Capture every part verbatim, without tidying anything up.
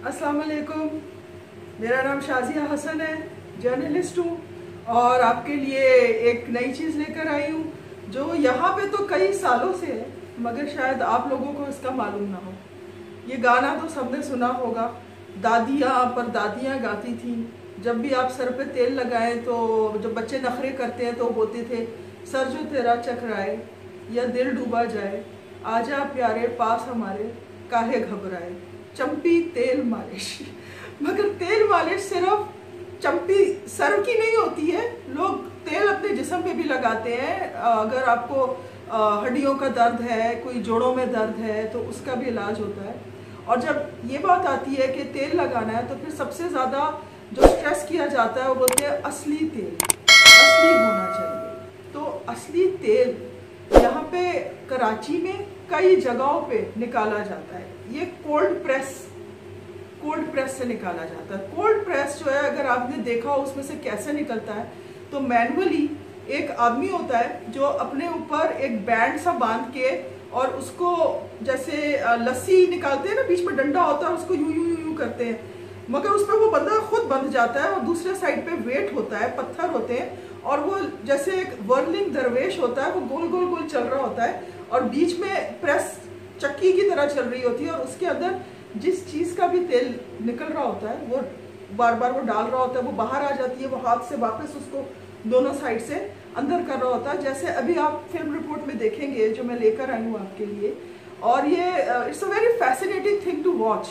अस्सलाम वालेकुम। मेरा नाम शाजिया हसन है, जर्नलिस्ट हूँ और आपके लिए एक नई चीज़ लेकर आई हूँ जो यहाँ पे तो कई सालों से है मगर शायद आप लोगों को इसका मालूम ना हो। ये गाना तो सबने सुना होगा, दादियाँ पर दादियाँ गाती थीं। जब भी आप सर पे तेल लगाएं तो जब बच्चे नखरे करते हैं तो बोलते थे, सर जो तेरा चकराए या दिल डूबा जाए, आजा प्यारे पास हमारे काहे घबराए, चंपी तेल मालिश। मगर तेल मालिश सिर्फ चंपी सर की नहीं होती है, लोग तेल अपने जिस्म पे भी लगाते हैं। अगर आपको हड्डियों का दर्द है, कोई जोड़ों में दर्द है तो उसका भी इलाज होता है। और जब ये बात आती है कि तेल लगाना है तो फिर सबसे ज़्यादा जो स्ट्रेस किया जाता है वो बोलते हैं असली तेल, असली होना चाहिए। तो असली तेल यहाँ पे कराची में कई जगहों पे निकाला जाता है। ये कोल्ड प्रेस कोल्ड प्रेस से निकाला जाता है। कोल्ड प्रेस जो है, अगर आपने देखा हो उसमें से कैसे निकलता है, तो मैनुअली एक आदमी होता है जो अपने ऊपर एक बैंड सा बांध के और उसको जैसे लस्सी निकालते हैं ना, बीच में डंडा होता है, उसको यूं यूं यूं यूं करते हैं, मगर उसमें वो बंदा खुद बंध जाता है और दूसरे साइड पे वेट होता है, पत्थर होते हैं और वो जैसे एक वर्लिंग दरवेश होता है, वो गोल गोल गोल चल रहा होता है और बीच में प्रेस चक्की की तरह चल रही होती है और उसके अंदर जिस चीज़ का भी तेल निकल रहा होता है वो बार बार वो डाल रहा होता है, वो बाहर आ जाती है, वो हाथ से वापस उसको दोनों साइड से अंदर कर रहा होता है। जैसे अभी आप फिल्म रिपोर्ट में देखेंगे जो मैं लेकर आई हूँ आपके लिए, और ये it's a very fascinating thing to watch.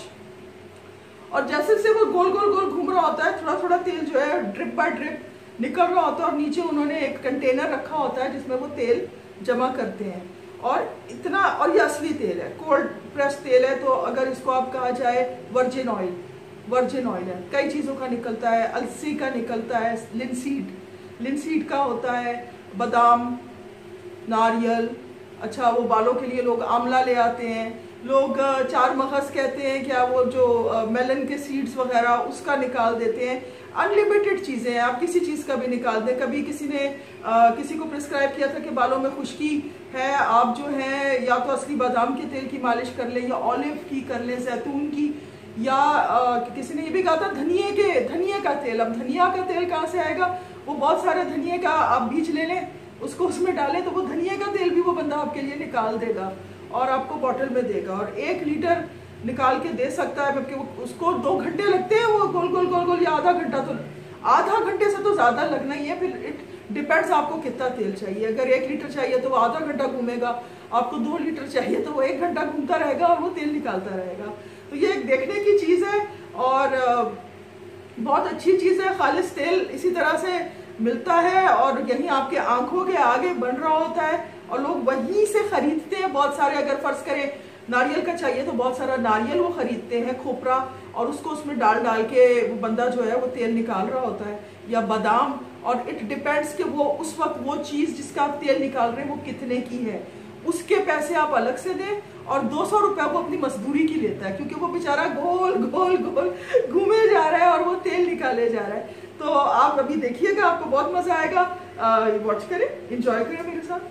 और जैसे जैसे वो गोल गोल गोल घूम रहा होता है, थोड़ा थोड़ा तेल जो है ड्रिप बाय ड्रिप निकल रहा होता है और नीचे उन्होंने एक कंटेनर रखा होता है जिसमें वो तेल जमा करते हैं। और इतना, और ये असली तेल है, कोल्ड प्रेस तेल है। तो अगर इसको आप कहा जाए वर्जिन ऑयल, वर्जिन ऑयल है, कई चीज़ों का निकलता है, अलसी का निकलता है, लिनसीड लिनसीड का होता है, बादाम, नारियल, अच्छा वो बालों के लिए लोग आंवला ले आते हैं, लोग चार मगज कहते हैं क्या, वो जो मेलन के सीड्स वगैरह उसका निकाल देते हैं। अनलिमिटेड चीज़ें हैं, आप किसी चीज़ का भी निकाल दें। कभी किसी ने आ, किसी को प्रिस्क्राइब किया था कि बालों में खुश्की है, आप जो है या तो असली बादाम के तेल की मालिश कर लें या ऑलिव की कर लें, जैतून की, या आ, किसी ने ये भी कहा था धनिए के धनिए का तेल। अब धनिया का तेल कहाँ से आएगा, वो बहुत सारे धनिए का आप बीज ले लें, उसको उसमें डालें तो वो धनिए का तेल भी वो बंदा आपके लिए निकाल देगा और आपको बॉटल में देगा और एक लीटर निकाल के दे सकता है। क्योंकि वो उसको दो घंटे लगते हैं, वो गोल गोल गोल गोल, या आधा घंटा, तो आधा घंटे से तो ज़्यादा लगना ही है। फिर इट डिपेंड्स आपको कितना तेल चाहिए। अगर एक लीटर चाहिए तो वो आधा घंटा घूमेगा, आपको दो लीटर चाहिए तो वो एक घंटा घूमता रहेगा और वो तेल निकालता रहेगा। तो ये एक देखने की चीज़ है और बहुत अच्छी चीज़ है। खालिस तेल इसी तरह से मिलता है और यहीं आपके आंखों के आगे बन रहा होता है और लोग वहीं से खरीदते हैं बहुत सारे। अगर फर्ज करें नारियल का चाहिए तो बहुत सारा नारियल वो खरीदते हैं, खोपरा, और उसको उसमें डाल डाल के वो बंदा जो है वो तेल निकाल रहा होता है, या बादाम। और इट डिपेंड्स कि वो उस वक्त वो चीज़ जिसका आप तेल निकाल रहे हैं वो कितने की है, उसके पैसे आप अलग से दें। और दो सौ रुपया वो अपनी मजदूरी की लेता है क्योंकि वो बेचारा गोल गोल गोल घूमे जा रहा है और वो तेल निकाले जा रहा है। तो आप अभी देखिएगा, आपको बहुत मजा आएगा, वॉच करें, एंजॉय करें मेरे साथ।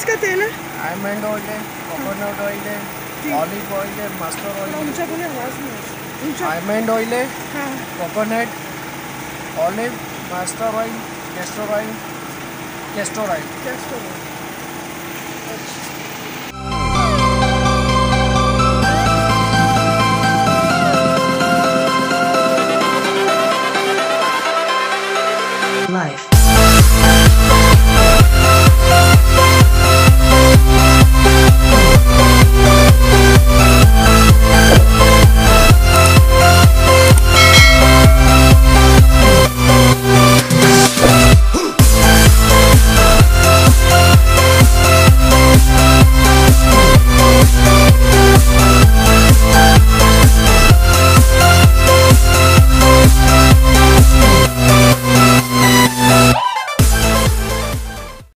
किसका तेल है? आलमंड ऑयल है, कोकोनट ऑयल है, ऑलिव ऑयल है, मस्टर्ड ऑयल है। ऊंचा बोले, आवाज नहीं आ रही। ऊंचा। आलमंड ऑयल है, हाँ। Coconut, olive, mustard oil, castor oil, castor oil. Castor oil.